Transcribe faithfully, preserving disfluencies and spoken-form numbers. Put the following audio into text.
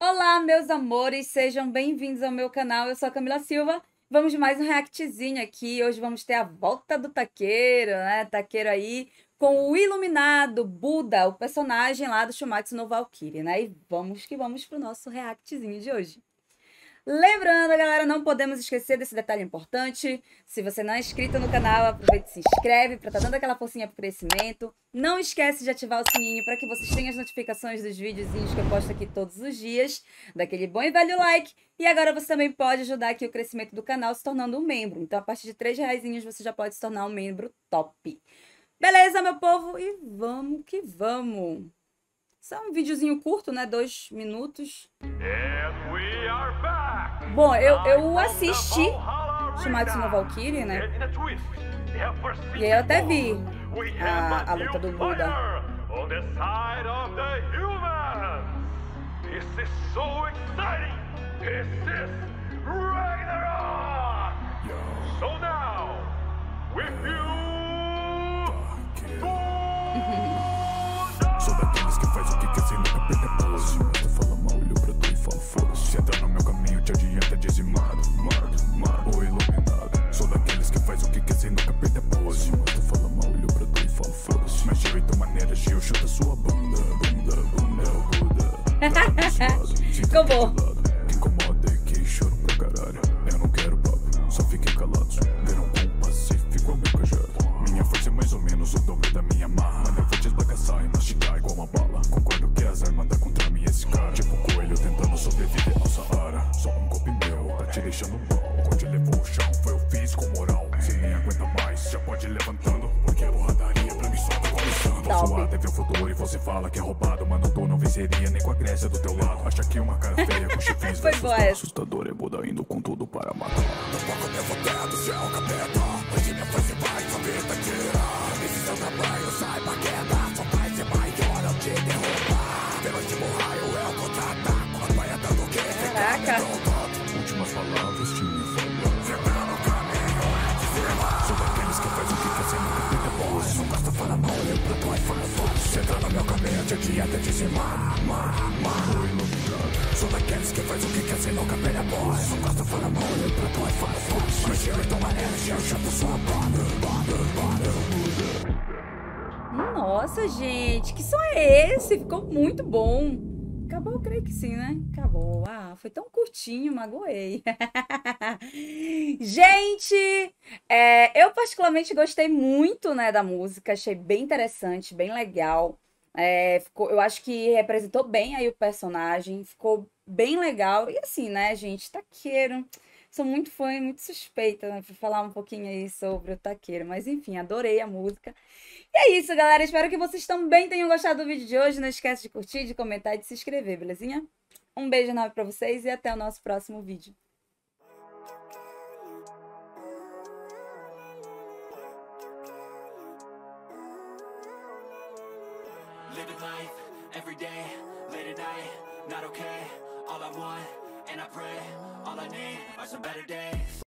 Olá, meus amores, sejam bem-vindos ao meu canal. Eu sou a Camila Silva. Vamos de mais um reactzinho aqui. Hoje vamos ter a volta do Taqueiro, né? Taqueiro aí com o iluminado Buda, o personagem lá do Shumatsu no Valkyrie, né? E vamos que vamos pro nosso reactzinho de hoje. Lembrando, galera, não podemos esquecer desse detalhe importante. Se você não é inscrito no canal, aproveita e se inscreve para estar tá dando aquela forcinha pro crescimento. Não esquece de ativar o sininho para que vocês tenham as notificações dos videozinhos que eu posto aqui todos os dias. Daquele bom e velho like. E agora você também pode ajudar aqui o crescimento do canal se tornando um membro. Então, a partir de três reais você já pode se tornar um membro top. Beleza, meu povo? E vamos que vamos. Isso é um videozinho curto, né? Dois minutos. Bom, eu, eu assisti Shumatsu no Valkyrie, né? E aí eu até vi a, a luta do Buda. Sou daqueles que faz o que quer sem nunca perder a pose. Tu fala mal, olho pra tu e fala foda-se. Se entrar no meu caminho, te adianta dizimado. Mardo, mardo, ou iluminado. Sou daqueles que faz o que quer sem nunca perder a pose. Tu fala mal, olho pra tu e fala foda-se. Mas de oito maneiras, Gil chuta sua bunda. Bunda, bunda, Buda. Ficou bom. Que incomoda e que choro pra caralho. Eu não quero papo, só fiquem calados. Verão com pacífico ao meu cajado. Minha força é mais ou menos o dobro da minha marra. Mas eu vou te esbagaçar e mastigar igual uma bala. Concordo que as armas dá contra mim esse cara. Tipo um coelho tentando sobreviver ao Saara. Só um golpe meu tá te deixando bom. Onde levou o chão foi o físico moral. Se nem aguenta mais, já pode ir levantando. Porque a porradaria pra mim só tá começando. A sua teve o futuro e você fala que é roubado. Mano, tu não venceria nem com a Grécia do teu lado. Acha que uma cara feia com chifres vai assustar. Assustador é Buda indo com tudo para matar. No foco devotado, se é o capeta. Hoje minha força vai saber taqueira. Esse seu trabalho sai pra queda. Só vai ser maior ao te derrubar. Pelo último raio é o contra-ataque. Apanha tanto que Caraca. Últimas palavras te me falar. Entrar no caminho é de cima. Sou daqueles que faz o que quer sem nunca perder a voz. Não gosta de falar mal, olho pra tu e fala forte. Se entrar no meu caminho te adianta dizimar. Mar, mar, o iluminado. Sou daqueles que faz o que quer sem nunca perder a voz. Não gosta de falar mal, olho pra tu e fala forte. Mas de oito maneiras eu chuto sua banda. Banda, banda, Buda. Nossa, gente, que som é esse? Ficou muito bom. Acabou, eu creio que sim, né? Acabou. Ah, foi tão curtinho, magoei. Gente, é, eu particularmente gostei muito, né, da música. Achei bem interessante, bem legal. É, ficou, eu acho que representou bem aí o personagem. Ficou bem legal. E assim, né, gente, Taqueiro. Sou muito fã e muito suspeita, né, pra falar um pouquinho aí sobre o Taqueiro. Mas enfim, adorei a música. E é isso, galera. Espero que vocês também tenham gostado do vídeo de hoje. Não esquece de curtir, de comentar e de se inscrever, belezinha? Um beijo enorme pra vocês e até o nosso próximo vídeo. Living life, every day, late at night, not okay. All I want, and I pray, all I need are some better days.